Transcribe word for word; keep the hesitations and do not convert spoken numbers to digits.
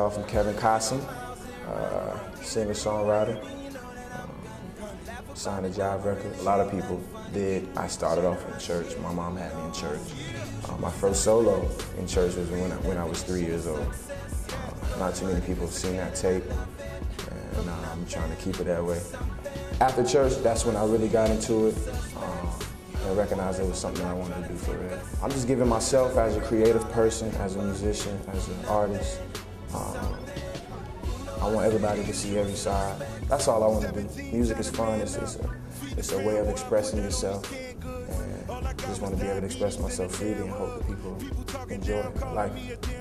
off from Kevin Cossom, uh, singer-songwriter. Um, signed a jive record. A lot of people did. I started off in church. My mom had me in church. Uh, my first solo in church was when I, when I was three years old. Uh, not too many people have seen that tape, and uh, I'm trying to keep it that way. After church, that's when I really got into it. Uh, and recognized it was something I wanted to do for real. I'm just giving myself as a creative person, as a musician, as an artist. Um, I want everybody to see every side. That's all I want to do. Music is fun. It's, it's, a, it's a way of expressing yourself. And I just want to be able to express myself freely and hope that people enjoy it, like it.